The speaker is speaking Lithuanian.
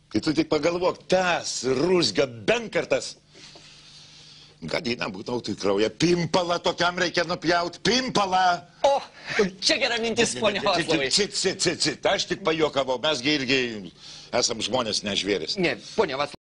Tai tu tik pagalvok, tas rūsga benkartas. Gadina būtautų į kraują. Pimpalą tokiam reikia nupjauti. Pimpalą! O, čia gera mintis, ponia Vaclavai. Aš tik pajokavau, mesgi irgi esam žmonės, ne žvėris. Ne, ponia Vaclavai.